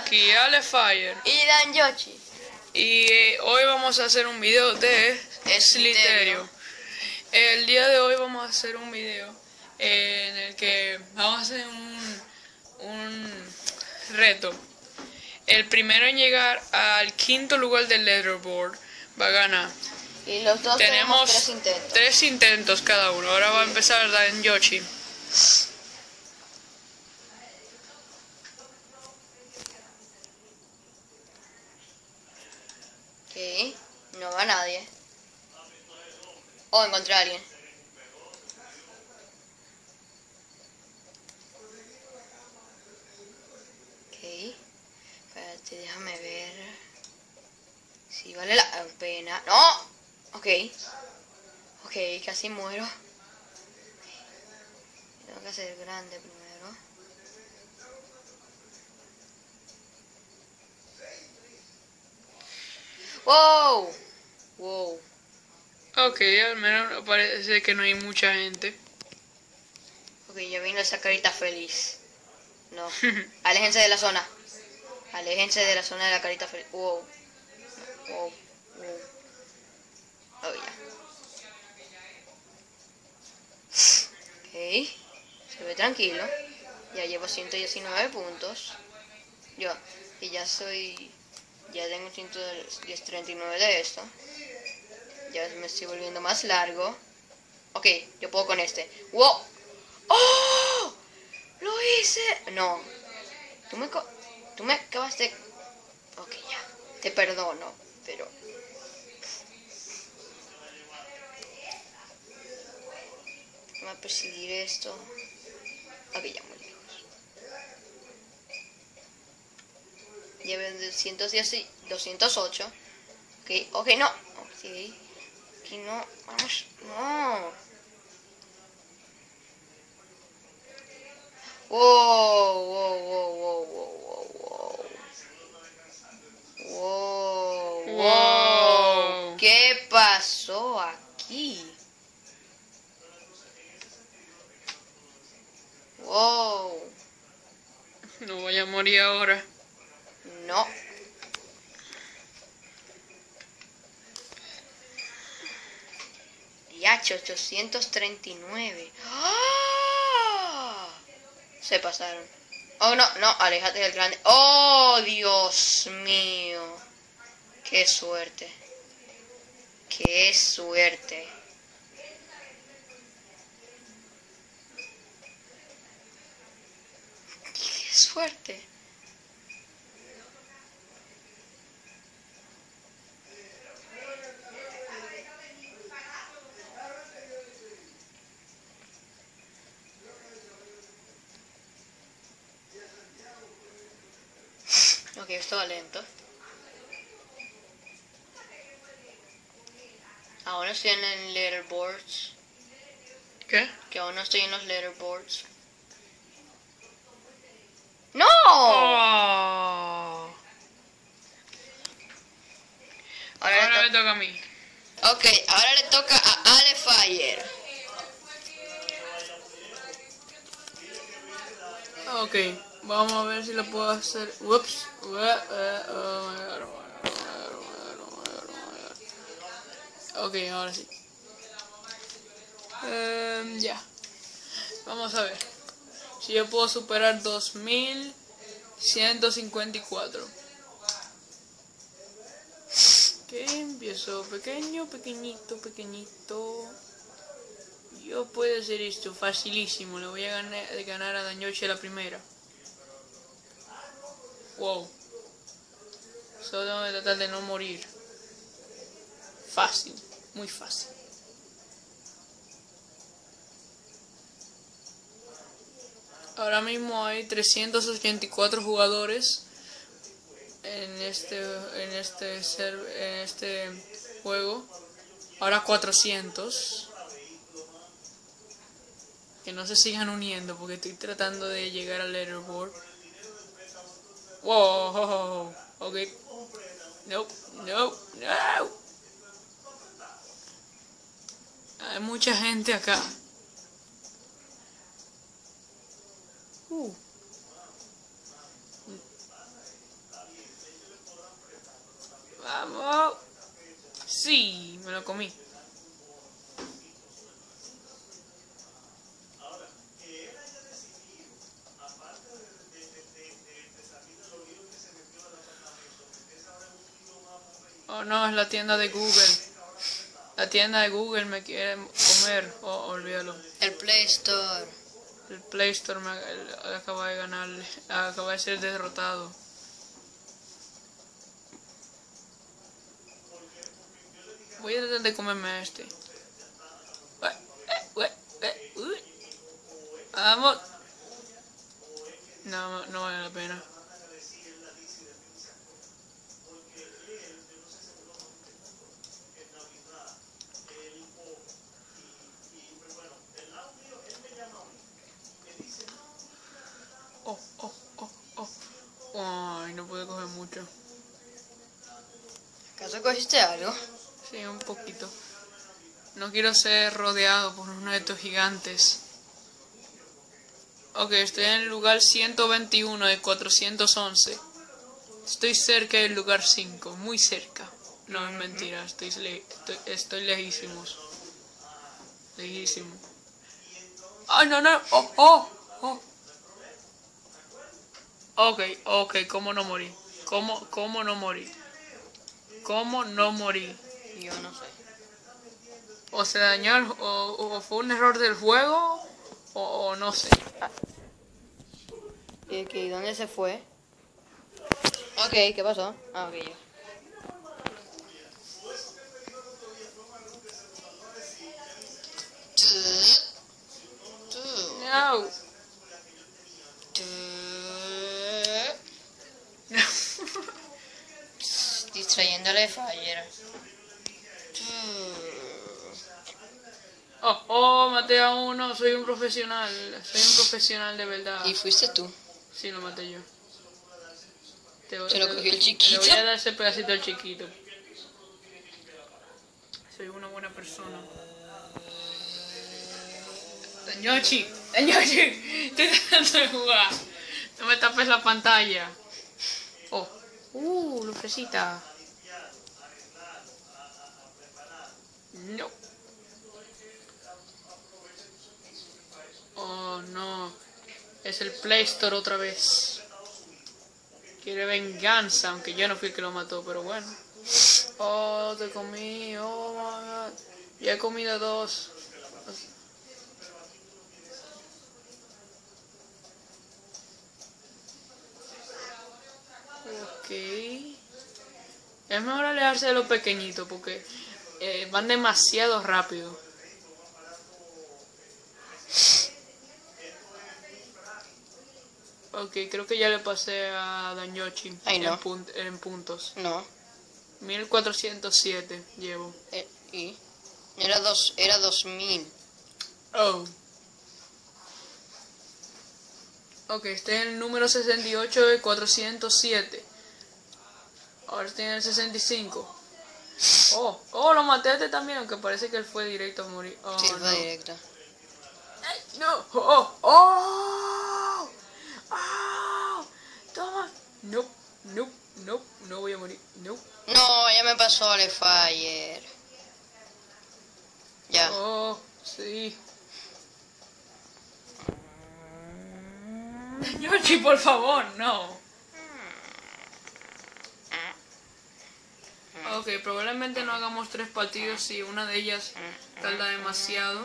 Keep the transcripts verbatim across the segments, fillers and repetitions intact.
aquí Alefire Y Danyoshi. y eh, hoy vamos a hacer un video de Slytherio. El día de hoy vamos a hacer un video eh, en el que vamos a hacer un, un reto. El primero en llegar al quinto lugar del leaderboard va a ganar. Y los dos tenemos, tenemos tres intentos. Tres intentos cada uno. Ahora va a empezar Danyoshi. Ok, no va nadie. Oh, encontré a alguien. Ok, espérate, déjame ver si vale la pena. ¡No! Ok, ok, casi muero. Tengo que hacer grande primero. ¡Wow! ¡Wow! Ok, al menos parece que no hay mucha gente. Ok, ya vino esa carita feliz. No, aléjense de la zona. Aléjense de la zona de la carita feliz. Wow. Wow. Wow. Oh, ya. Ok, se ve tranquilo. Ya llevo ciento diecinueve puntos. Yo, y ya soy. Ya tengo ciento treinta y nueve de esto. Ya me estoy volviendo más largo. Ok, yo puedo con este. ¡Wow! ¡Oh! ¡Lo hice! No. Tú me, co tú me acabas de... Ok, ya. Te perdono, pero... Vamos a perseguir esto. Ok, ya muy lejos. Lleven doscientos diez y doscientos ocho. Ok, ok, no. Ok. Aquí no. Vamos. No. Wow, wow, wow, wow, wow, wow, wow. Wow, wow. ¿Qué pasó aquí? Wow. No voy a morir ahora. No. Yacho, ochocientos treinta y nueve. ¡Ah! Se pasaron. Oh, no, no, aléjate del grande. Oh, Dios mío. Qué suerte. Qué suerte. Qué suerte. Ok, esto va lento. Aún no estoy en el leaderboards. ¿Qué? Que aún no estoy en los leaderboards. ¡No! Oh. Ahora, Ahora le me toca a mí. Ok, ahora le toca a Alefire. Ok, vamos a ver si lo puedo hacer. Ups. Ok, ahora sí. Um, ya. Vamos a ver si yo puedo superar dos mil ciento cincuenta y cuatro. Ok, empiezo pequeño, pequeñito, pequeñito. Yo puedo hacer esto facilísimo. Le voy a ganar, de ganar a Danyoshi a la primera. Wow. Solo tengo que tratar de no morir. Fácil, muy fácil. Ahora mismo hay trescientos ochenta y cuatro jugadores en este en este serv en este juego. Ahora cuatrocientos. Que no se sigan uniendo porque estoy tratando de llegar al leaderboard. Wow, ok. No, no, no. Hay mucha gente acá. Uh. comí. Oh no, es la tienda de Google. La tienda de Google me quiere comer. Oh, olvídalo. El Play Store. El Play Store me el- acaba de ganar. Acaba de ser derrotado. Voy a tratar de comerme este. Ue, eh, ue, eh, uy. Vamos. No, no vale la pena. Oh, oh, oh, oh. Ay, no pude coger mucho. ¿Acaso cogiste algo? Sí, un poquito. No quiero ser rodeado por uno de estos gigantes. Ok, estoy en el lugar ciento veintiuno de cuatrocientos once. Estoy cerca del lugar cinco, muy cerca. No, es mentira, estoy, le estoy, estoy lejísimos. Lejísimo. ¡Ay, no, no! ¡Oh, oh, oh! Ok, ok, ¿cómo no morí? ¿Cómo, cómo no morí? ¿Cómo no morí? Yo no sé. O se dañó, el- o, o fue un error del juego, o, o no sé. ¿Y aquí, dónde se fue? Ok, ¿qué pasó? Ah, ok, ya. No. Distrayéndole Fire. Oh, oh, maté a uno, soy un profesional, soy un profesional de verdad. Y fuiste tú. Sí, lo maté yo. Te, Se lo te- cogió el Le chiquito. voy a dar ese pedacito al chiquito. Soy una buena persona. Dañochi, Dañochi, estoy tratando de jugar. No me tapes la pantalla. Oh, uh, lucecita. No. Oh, no. Es el Play Store otra vez. Quiere venganza, aunque yo no fui el que lo mató, pero bueno. Oh, te comí. Oh, my God. Ya he comido dos. Ok. Es mejor alejarse de los pequeñitos porque eh, van demasiado rápido. Ok, creo que ya le pasé a Dañochi Ay, no. en, pun- en puntos. No. mil cuatrocientos siete llevo. Eh, ¿Y? Era dos, era dos mil. Oh. Ok, estoy en el número sesenta y ocho de cuatrocientos siete. Ahora estoy en el sesenta y cinco. Oh, oh, lo maté a este también, aunque parece que él fue directo a morir. Oh, Sí, fue no. directo. Ay, no, oh, oh, oh, toma. No, no, no, no voy a morir. No. No, ya me pasó el Fire. Ya. Oh, sí. Yoshi, por favor, no. Ok, probablemente no hagamos tres partidos si una de ellas tarda demasiado.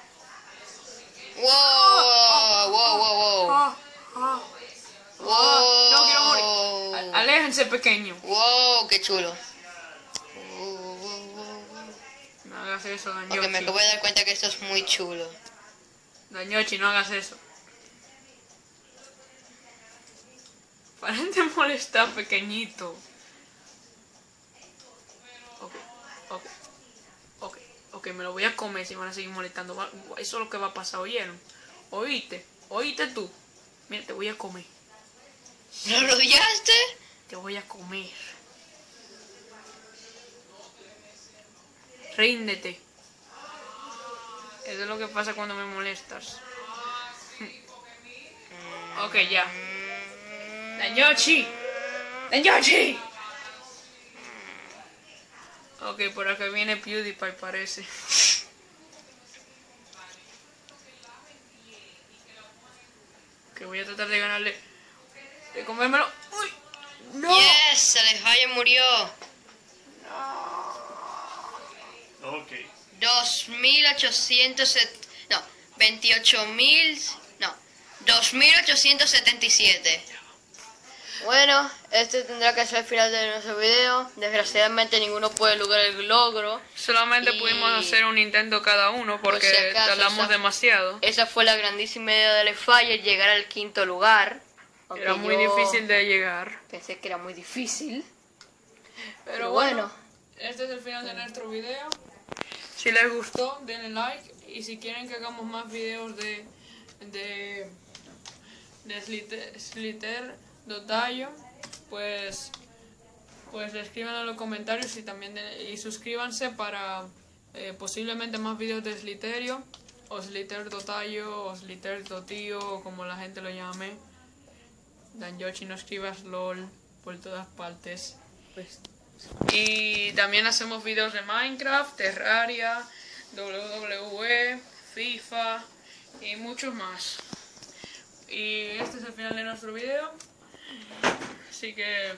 Wow, wow, wow, wow. Ah, ah, Wow. no quiero morir. Al- Aléjense, pequeño. Wow, qué chulo. No hagas eso, Ok, me Dañochi. acabo de dar cuenta que esto es muy chulo. Dañochi, no hagas eso. Paren de molestar, pequeñito. Ok, ok, ok, ok, me lo voy a comer si van a seguir molestando. Va- Eso es lo que va a pasar, ¿oyeron? ¿Oíste? ¿Oíste tú? Mira, te voy a comer. ¿Lo rodeaste? Te voy a comer. Ríndete. Eso es lo que pasa cuando me molestas. Ok, ya. Dañochi. Dañochi. Ok, por acá viene PewDiePie, parece. Que voy a tratar de ganarle. De comérmelo. ¡Uy! ¡No! Yes, Alejaya murió. Ok. dos mil ochocientos set... No, veintiocho mil... No, dos mil ochocientos setenta y siete. Bueno, este tendrá que ser el final de nuestro video. Desgraciadamente ninguno puede lograr el logro. Solamente Y- pudimos hacer un intento cada uno Por porque si acaso, tardamos esa- demasiado. Esa fue la grandísima idea de Alefire, llegar al quinto lugar. Aunque Era muy yo difícil de llegar. Pensé que era muy difícil. Pero, Pero bueno, bueno. este es el final de nuestro video. Si les gustó, denle like. Y si quieren que hagamos más videos de de, de Slither, Slither Dotayo, pues pues escriban en los comentarios y también de- y suscríbanse para eh, posiblemente más videos de Sliterio o Slither Dotayo o Slither Dotío o como la gente lo llame. Danyochi, no escribas LOL por todas partes. Pues, Y también hacemos videos de Minecraft, Terraria, W W E, FIFA y muchos más. Y este es el final de nuestro video. Así que,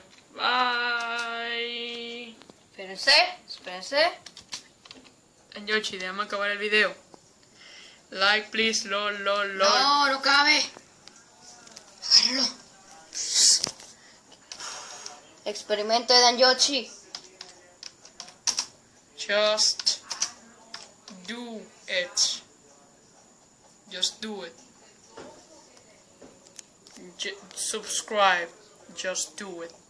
bye. espérense, espérense. Yoshi, déjame acabar el video. Like, please, lol, lol, lol. No, no cabe. Agárralo. Experimento de Danyochi. Just do it. Just do it. J- subscribe. Just do it.